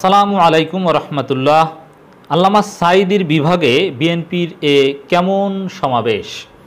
সালামু আলাইকুম রহমতুল্লাহ। আল্লামা সাঈদীর বিভাগে বিএনপির কেমন সমাবেশ,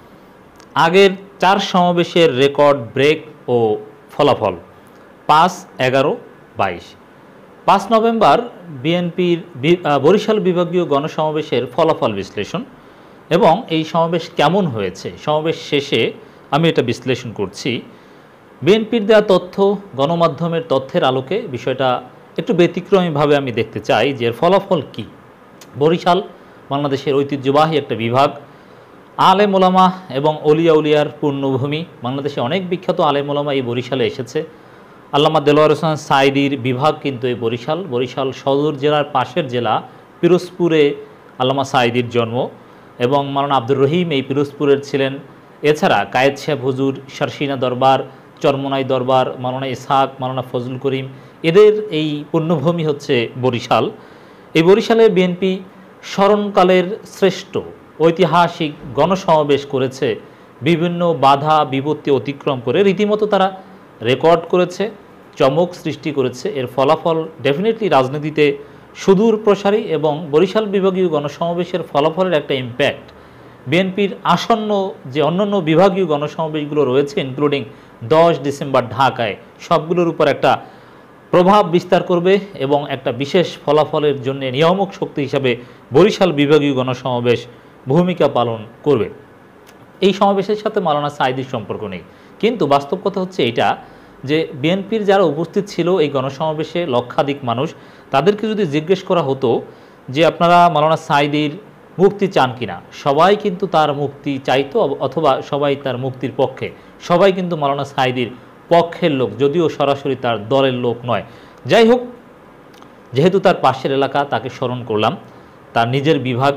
আগের 4 সমাবেশের রেকর্ড ব্রেক ও ফলাফল 5, 11, 22। 5 নভেম্বর বিএনপির বরিশাল বিভাগীয় গণসমাবেশের ফলাফল বিশ্লেষণ এবং এই সমাবেশ কেমন হয়েছে, সমাবেশ শেষে আমি এটা বিশ্লেষণ করছি। বিএনপির দেওয়া তথ্য, গণমাধ্যমের তথ্যের আলোকে বিষয়টা একটু ব্যতিক্রমীভাবে আমি দেখতে চাই যে এর ফলাফল কী। বরিশাল বাংলাদেশের ঐতিহ্যবাহী একটা বিভাগ, আলেম ওলামা এবং অলিয়া উলিয়ার পূর্ণভূমি। বাংলাদেশে অনেক বিখ্যাত আলেম ওলামা এই বরিশালে এসেছে। আল্লামা দেলোয়ার হোসেন সাঈদীর বিভাগ কিন্তু এই বরিশাল সদর জেলার পাশের জেলা পিরোজপুরে আল্লামা সাঈদীর জন্ম এবং মাওলানা আব্দুর রহিম এই পিরোজপুরের ছিলেন। এছাড়া কায়েদ সাহেব হুজুর, শারসিনা দরবার, চরমোনাই দরবার, মাওলানা ইসহাক, মাওলানা ফজলুল করিম, এদের এই পূর্ণভূমি হচ্ছে বরিশাল। এই বরিশালে বিএনপি স্মরণকালের শ্রেষ্ঠ ঐতিহাসিক গণসমাবেশ করেছে, বিভিন্ন বাধা বিপত্তি অতিক্রম করে রীতিমতো তারা রেকর্ড করেছে, চমক সৃষ্টি করেছে। এর ফলাফল ডেফিনেটলি রাজনীতিতে সুদূর প্রসারী এবং বরিশাল বিভাগীয় গণসমাবেশের ফলাফলের একটা ইম্প্যাক্ট বিএনপির আসন্ন যে অন্যান্য বিভাগীয় গণসমাবেশগুলো রয়েছে, ইনক্লুডিং 10 ডিসেম্বর ঢাকায়, সবগুলোর উপর একটা প্রভাব বিস্তার করবে এবং একটা বিশেষ ফলাফলের জন্য নিয়ামক শক্তি হিসাবে বরিশাল বিভাগীয় গণসমাবেশ ভূমিকা পালন করবে। এই সমাবেশের সাথে মাওলানা সাঈদীর সম্পর্ক নেই, কিন্তু বাস্তব কথা হচ্ছে এটা যে বিএনপির যারা উপস্থিত ছিল এই গণসমাবেশে লক্ষাধিক মানুষ, তাদেরকে যদি জিজ্ঞেস করা হতো যে আপনারা মাওলানা সাঈদীর মুক্তি চান কিনা, সবাই কিন্তু তার মুক্তি চাইতো অথবা সবাই তার মুক্তির পক্ষে। সবাই কিন্তু মাওলানা সাঈদীর পক্ষের লোক, যদিও সরাসরি তার দলের লোক নয়। যাই হোক, যেহেতু তার পাশের এলাকা, তাকে স্মরণ করলাম, তার নিজের বিভাগ।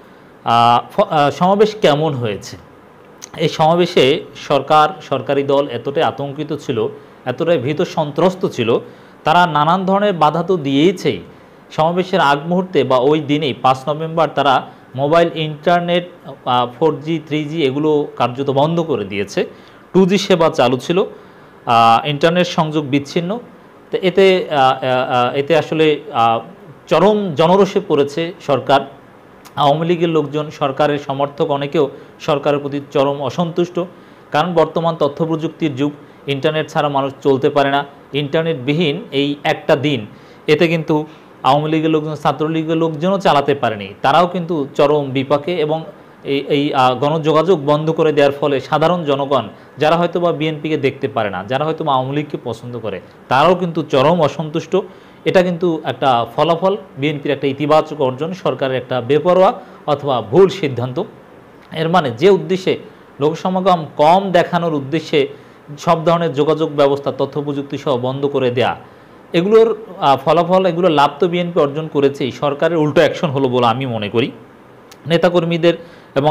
সমাবেশ কেমন হয়েছে? এই সমাবেশে সরকারি দল এতটাই আতঙ্কিত ছিল, এতটাই ভীত সন্ত্রস্ত ছিল, তারা নানান ধরনের বাধা তো দিয়েইছেই। সমাবেশের আগ মুহূর্তে বা ওই দিনেই 5 নভেম্বর তারা মোবাইল, ইন্টারনেট, 4G 3G এগুলো কার্যত বন্ধ করে দিয়েছে। 2G সেবা চালু ছিল, ইন্টারনেট সংযোগ বিচ্ছিন্ন। তো এতে আসলে চরম জনরোষে পড়েছে সরকার। আওয়ামী লীগের লোকজন, সরকারের সমর্থক অনেকেও সরকারের প্রতি চরম অসন্তুষ্ট, কারণ বর্তমান তথ্য প্রযুক্তির যুগ, ইন্টারনেট ছাড়া মানুষ চলতে পারে না। ইন্টারনেটবিহীন এই একটা দিন, এতে কিন্তু আওয়ামী লীগের লোকজন, ছাত্রলীগের লোকজনও চালাতে পারেনি, তারাও কিন্তু চরম বিপাকে। এবং এই গণযোগাযোগ বন্ধ করে দেওয়ার ফলে সাধারণ জনগণ, যারা হয়তো বা বিএনপিকে দেখতে পারে না, যারা হয়তো বা আওয়ামী লীগকে পছন্দ করে, তারাও কিন্তু চরম অসন্তুষ্ট। এটা কিন্তু একটা ফলাফল, বিএনপির একটা ইতিবাচক অর্জন, সরকারের একটা বেপরোয়া অথবা ভুল সিদ্ধান্ত। এর মানে যে উদ্দেশ্যে লোকসমাগম কম দেখানোর উদ্দেশ্যে সব ধরনের যোগাযোগ ব্যবস্থা, তথ্য প্রযুক্তি সহ বন্ধ করে দেয়া, এগুলোর ফলাফল, এগুলো লাভ তো বিএনপি অর্জন করেছেই, সরকারের উল্টো অ্যাকশন হলো বলে আমি মনে করি। নেতাকর্মীদের এবং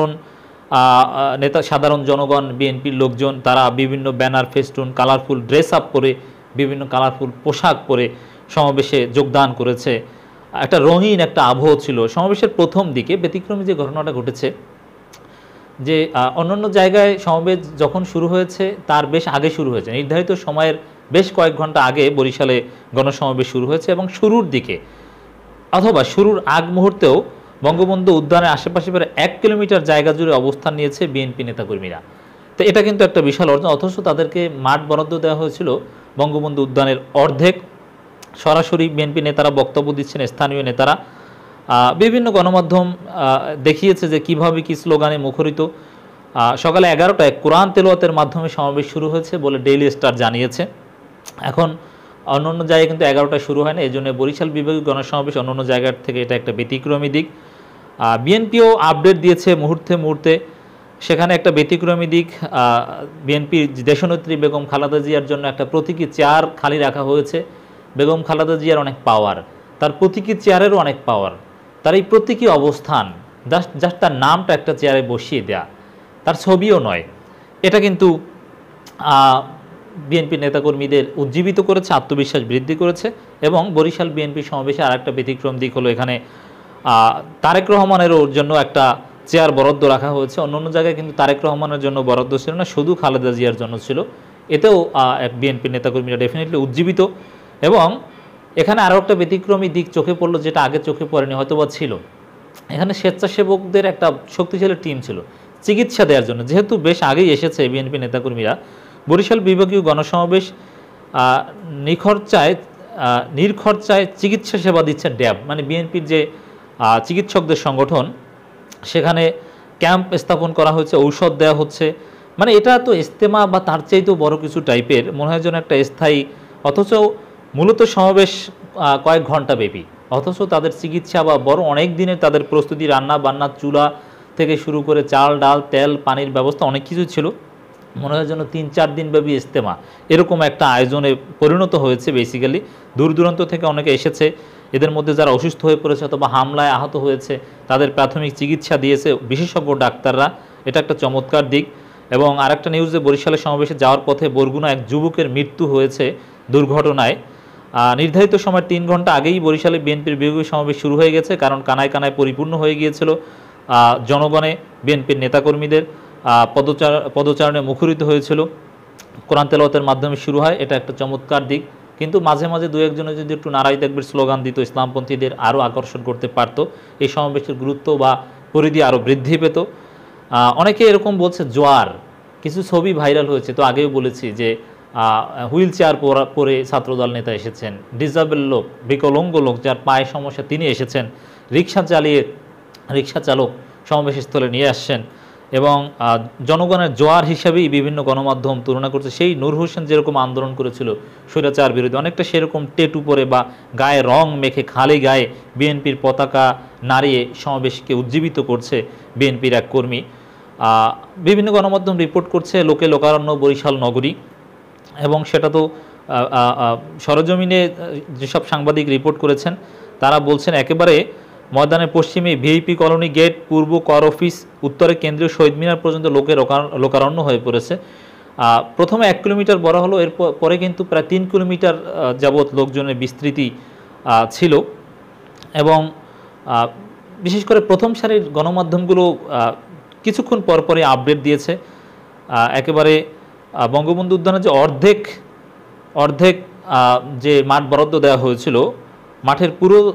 সাধারণ জনগণ, বিএনপির লোকজন, তারা বিভিন্ন banner, festoon, colourful dress up করে, বিভিন্ন কালারফুল পোশাক পরে সমাবেশে যোগদান করেছে। একটা রঙিন একটা আবহ ছিল সমাবেশের প্রথম দিকে। ব্যতিক্রমী যে ঘটনাটা ঘটেছে যে অন্যান্য জায়গায় সমাবেশ যখন শুরু হয়েছে তার বেশ আগে শুরু হয়েছে, নির্ধারিত সময়ের বেশ কয়েক ঘন্টা আগে বরিশালে গণসমাবেশ শুরু হয়েছে এবং শুরুর দিকে অথবা শুরুর আগ মুহূর্তেও বঙ্গবন্ধু উদ্যানের আশেপাশে প্রায় 1 কিলোমিটার জায়গা জুড়ে অবস্থান নিয়েছে বিএনপি নেতাকর্মীরা। তো এটা কিন্তু একটা বিশাল অর্জন, অথচ তাদেরকে মাঠ বরাদ্দ দেওয়া হয়েছিল বঙ্গবন্ধু উদ্যানের অর্ধেক। সরাসরি বিএনপি নেতারা বক্তব্য দিচ্ছেন, স্থানীয় নেতারা। বিভিন্ন গণমাধ্যম দেখিয়েছে যে কীভাবে কী স্লোগানে মুখরিত। সকালে 11টায় কোরআন তেলাওয়াতের মাধ্যমে সমাবেশ শুরু হয়েছে বলে ডেইলি স্টার জানিয়েছে। এখন অন্য জায়গায় কিন্তু 11টায় শুরু হয় না, এই জন্য বরিশাল বিভাগীয় গণসমাবেশ অন্য জায়গার থেকে এটা একটা ব্যতিক্রমী দিক। বিএনপিও আপডেট দিয়েছে মুহূর্তে মুহূর্তে, সেখানে একটা ব্যতিক্রমী দিক, বিএনপির দেশনেত্রী বেগম খালেদা জিয়ার জন্য একটা প্রতীকী চেয়ার খালি রাখা হয়েছে। বেগম খালেদা জিয়ার অনেক পাওয়ার, তার প্রতীকী চেয়ারেরও অনেক পাওয়ার। তার এই প্রতীকী অবস্থান, জাস্ট তার নামটা একটা চেয়ারে বসিয়ে দেয়া, তার ছবিও নয়, এটা কিন্তু বিএনপি নেতাকর্মীদের উজ্জীবিত করেছে, আত্মবিশ্বাস বৃদ্ধি করেছে। এবং বরিশাল বিএনপি সমাবেশে আর একটা ব্যতিক্রম দিক হলো এখানে তারেক রহমানেরও জন্য একটা চেয়ার বরাদ্দ রাখা হয়েছে। অন্য জায়গায় কিন্তু তারেক রহমানের জন্য বরাদ্দ ছিল না, শুধু খালেদা জিয়ার জন্য ছিল। এতেও এক বিএনপি নেতাকর্মীরা ডেফিনেটলি উজ্জীবিত। এবং এখানে আরও একটা ব্যতিক্রমী দিক চোখে পড়লো, যেটা আগে চোখে পড়েনি, হয়তোবা ছিল। এখানে স্বেচ্ছাসেবকদের একটা শক্তিশালী টিম ছিল চিকিৎসা দেওয়ার জন্য। যেহেতু বেশ আগেই এসেছে বিএনপি নেতাকর্মীরা, বরিশাল বিভাগীয় গণসমাবেশ নির্খরচায় চিকিৎসা সেবা দিচ্ছে ড্যাব, মানে বিএনপির যে চিকিৎসকদের সংগঠন, সেখানে ক্যাম্প স্থাপন করা হয়েছে, ঔষধ দেওয়া হচ্ছে। মানে এটা তো ইজতেমা বা তার চাইতেও বড় কিছু টাইপের মনে হয় যেন একটা স্থায়ী, অথচ মূলত সমাবেশ কয়েক ঘন্টা ব্যাপী, অথচ তাদের চিকিৎসা বা বড় অনেক দিনের তাদের প্রস্তুতি, রান্না বান্না, চুলা থেকে শুরু করে চাল ডাল তেল পানির ব্যবস্থা অনেক কিছু ছিল। মনে হয় যেন 3-4 দিন ব্যাপী ইজতেমা এরকম একটা আয়োজনে পরিণত হয়েছে। বেসিক্যালি দূর দূরান্ত থেকে অনেকে এসেছে, এদের মধ্যে যারা অসুস্থ হয়ে পড়েছে অথবা হামলায় আহত হয়েছে তাদের প্রাথমিক চিকিৎসা দিয়েছে বিশেষজ্ঞ ডাক্তাররা, এটা একটা চমৎকার দিক। এবং আরেকটা নিউজে, বরিশালে সমাবেশে যাওয়ার পথে বরগুনা এক যুবকের মৃত্যু হয়েছে দুর্ঘটনায়। নির্ধারিত সময় 3 ঘন্টা আগেই বরিশালে বিএনপির বিভাগীয় সমাবেশ শুরু হয়ে গেছে, কারণ কানায় কানায় পরিপূর্ণ হয়ে গিয়েছিল জনগণে, বিএনপির নেতাকর্মীদের পদচারণে মুখরিত হয়েছিল। কোরআন তেলাওয়াতের মাধ্যমে শুরু হয়, এটা একটা চমৎকার দিক। কিন্তু মাঝে মাঝে দু একজনে যদি একটু নারাই তাকবীর স্লোগান দিত, ইসলামপন্থীদের আরও আকর্ষণ করতে পারত, এই সমাবেশের গুরুত্ব বা পরিধি আরও বৃদ্ধি পেত। অনেকে এরকম বলছে জোয়ার, কিছু ছবি ভাইরাল হয়েছে, তো আগেও বলেছি যে হুইল চেয়ার পরে ছাত্রদল নেতা এসেছেন, ডিসেবল লোক, বিকলাঙ্গ লোক যার পায়ে সমস্যা তিনি এসেছেন, রিক্সা চালক সমাবেশস্থলে নিয়ে আসছেন। এবং জনগণের জোয়ার হিসাবেই বিভিন্ন গণমাধ্যম তুলনা করছে, সেই নূর হোসেন যেরকম আন্দোলন করেছিল স্বৈরাচার বিরোধী, অনেকটা সেরকম টেটু পরে বা গায়ে রং মেখে খালি গায়ে বিএনপির পতাকা নাড়িয়ে সমাবেশকে উজ্জীবিত করছে বিএনপির এক কর্মী। বিভিন্ন গণমাধ্যম রিপোর্ট করছে লোকে লোকারণ্য বরিশাল নগরী, এবং সেটা তো সরজমিনে যেসব সাংবাদিক রিপোর্ট করেছেন তারা বলছেন একেবারে ময়দানের পশ্চিমে ভিআইপি কলোনি গেট, পূর্ব কর অফিস, উত্তরে কেন্দ্রীয় শহীদ মিনার পর্যন্ত লোকের লোকারণ্য হয়ে পড়েছে। প্রথমে 1 কিলোমিটার বড় হলো, এর পরে কিন্তু প্রায় 3 কিলোমিটার যাবৎ লোকজনের বিস্তৃতি ছিল। এবং বিশেষ করে প্রথম সারির গণমাধ্যমগুলো কিছুক্ষণ পরপরই আপডেট দিয়েছে। একেবারে বঙ্গবন্ধু উদ্যানে যে অর্ধেক যে মাঠ বরাদ্দ দেওয়া হয়েছিল, মাঠের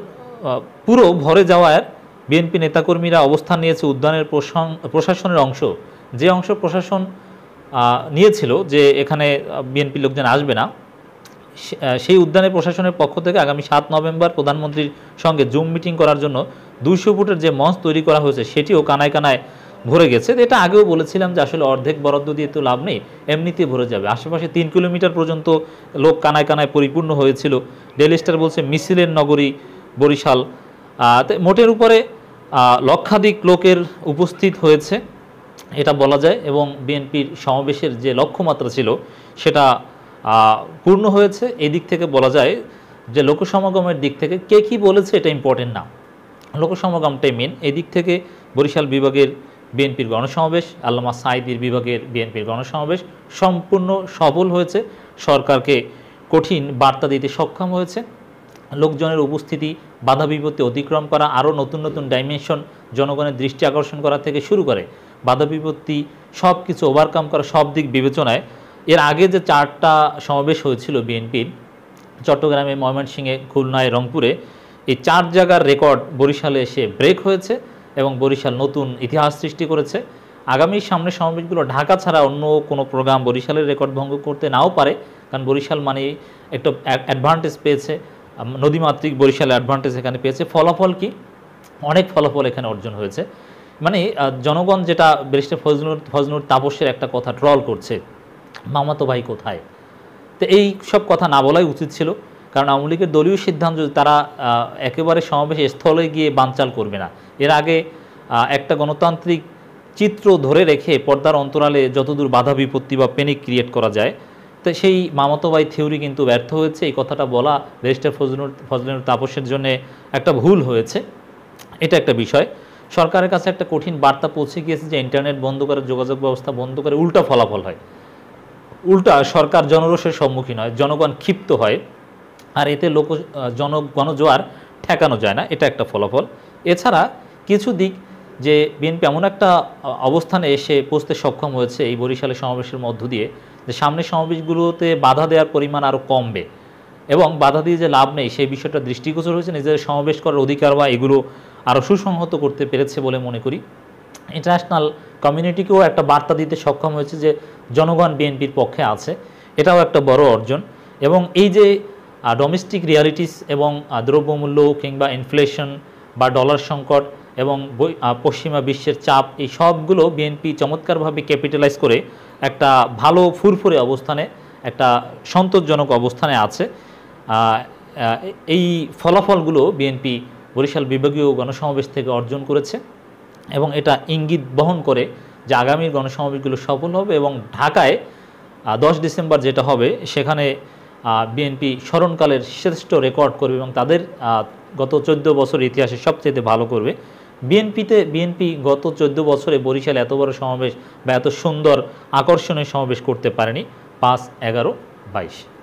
পুরো ভরে যাওয়ার বিএনপি নেতাকর্মীরা অবস্থান নিয়েছে উদ্যানের প্রশাসনের অংশ, যে অংশ প্রশাসন নিয়েছিল যে এখানে বিএনপি লোকজন আসবে না, সেই উদ্যানের প্রশাসনের পক্ষ থেকে আগামী 7 নভেম্বর প্রধানমন্ত্রীর সঙ্গে জুম মিটিং করার জন্য 200 ফুটের যে মঞ্চ তৈরি করা হয়েছে সেটিও কানায় কানায় ভরে গেছে। এটা আগেও বলেছিলাম যে আসলে অর্ধেক বরাদ্দ দিয়ে তো লাভ নেই, এমনিতে ভরে যাবে। আশেপাশে 3 কিলোমিটার পর্যন্ত লোক কানায় কানায় পরিপূর্ণ হয়েছিল। ডেইলি স্টার বলছে মিছিলের নগরী বরিশাল। মোটের উপরে লক্ষাধিক লোকের উপস্থিত হয়েছে এটা বলা যায়, এবং বিএনপির সমাবেশের যে লক্ষ্যমাত্রা ছিল সেটা পূর্ণ হয়েছে। এই দিক থেকে বলা যায় যে লোকসমাগমের দিক থেকে কে কী বলেছে এটা ইম্পর্টেন্ট না, লোকসমাগমটাই মেন। এই দিক থেকে বরিশাল বিভাগের বিএনপির গণসমাবেশ, আল্লামা সাঈদীর বিভাগের বিএনপির গণসমাবেশ সম্পূর্ণ সফল হয়েছে, সরকারকে কঠিন বার্তা দিতে সক্ষম হয়েছে। লোকজনের উপস্থিতি, বাধা বিপত্তি অতিক্রম করা, আরও নতুন নতুন ডাইমেনশন জনগণের দৃষ্টি আকর্ষণ করা থেকে শুরু করে বাধা বিপত্তি সব কিছু ওভারকাম করা, সব দিক বিবেচনায় এর আগে যে 4টা সমাবেশ হয়েছিল বিএনপির, চট্টগ্রামে, ময়মনসিংহে, খুলনায়, রংপুরে, এই 4 জায়গার রেকর্ড বরিশালে এসে ব্রেক হয়েছে এবং বরিশাল নতুন ইতিহাস সৃষ্টি করেছে। আগামী সামনে সমাবেশগুলো ঢাকা ছাড়া অন্য কোনো প্রোগ্রাম বরিশালের রেকর্ড ভঙ্গ করতে নাও পারে, কারণ বরিশাল মানে একটা অ্যাডভান্টেজ পেয়েছে, নদীমাতৃক বরিশাল অ্যাডভান্টেজ এখানে পেয়েছে। ফলাফল কি? অনেক ফলাফল এখানে অর্জন হয়েছে। মানে জনগণ যেটা ব্যারিস্টার ফজলুর তাপসের একটা কথা ট্রল করছে, মামাতো ভাই কোথায়, তো এই সব কথা না বলাই উচিত ছিল, কারণ আওয়ামী লীগের দলীয় সিদ্ধান্ত তারা একেবারে সমাবেশ স্থলে গিয়ে বানচাল করবে না। এর আগে একটা গণতান্ত্রিক চিত্র ধরে রেখে পর্দার অন্তরালে যতদূর বাধা বিপত্তি বা প্যানিক ক্রিয়েট করা যায়, তো সেই মামাতো ভাই থিওরি কিন্তু ব্যর্থ হয়েছে। এই কথাটা বলা ব্যারিস্টার ফজলুর তাপসের জন্য একটা ভুল হয়েছে, এটা একটা বিষয়। সরকারের কাছে একটা কঠিন বার্তা পৌঁছে গিয়েছে যে ইন্টারনেট বন্ধ করে, যোগাযোগ ব্যবস্থা বন্ধ করে উল্টা ফলাফল হয়, উল্টা সরকার জনরোষের সম্মুখীন হয়, জনগণ ক্ষিপ্ত হয়, আর এতে গণজোয়ার ঠেকানো যায় না, এটা একটা ফলাফল। এছাড়া কিছু দিক যে বিএনপি এমন একটা অবস্থানে এসে পৌঁছতে সক্ষম হয়েছে এই বরিশালের সমাবেশের মধ্য দিয়ে, যে সামনের সমাবেশগুলোতে বাধা দেওয়ার পরিমাণ আরও কমবে, এবং বাধা দিয়ে যে লাভ নেই সেই বিষয়টা দৃষ্টিগোচর হয়েছে, নিজেদের সমাবেশ করার অধিকার বা এগুলো আরও সুসংহত করতে পেরেছে বলে মনে করি। ইন্টারন্যাশনাল কমিউনিটিকেও একটা বার্তা দিতে সক্ষম হয়েছে যে জনগণ বিএনপির পক্ষে আছে, এটাও একটা বড় অর্জন। এবং এই যে ডোমেস্টিক রিয়ালিটিস এবং দ্রব্যমূল্য কিংবা ইনফ্লেশন বা ডলার সংকট এবং পশ্চিমা বিশ্বের চাপ, এই সবগুলো বিএনপি চমৎকারভাবে ক্যাপিটালাইজ করে একটা ভালো ফুরফুরে অবস্থানে, একটা সন্তোষজনক অবস্থানে আছে। এই ফলাফলগুলো বিএনপি বরিশাল বিভাগীয় গণসমাবেশ থেকে অর্জন করেছে এবং এটা ইঙ্গিত বহন করে যে আগামী গণসমাবেশগুলো সফল হবে এবং ঢাকায় 10 ডিসেম্বর যেটা হবে সেখানে বিএনপি স্মরণকালের শ্রেষ্ঠ রেকর্ড করবে এবং তাদের গত 14 বছর ইতিহাসে সবচেয়ে ভালো করবে। বিএনপি গত 14 বছরে বরিশালে এত বড় সমাবেশ বা এত সুন্দর আকর্ষণীয় সমাবেশ করতে পারেনি 5, 11, 22।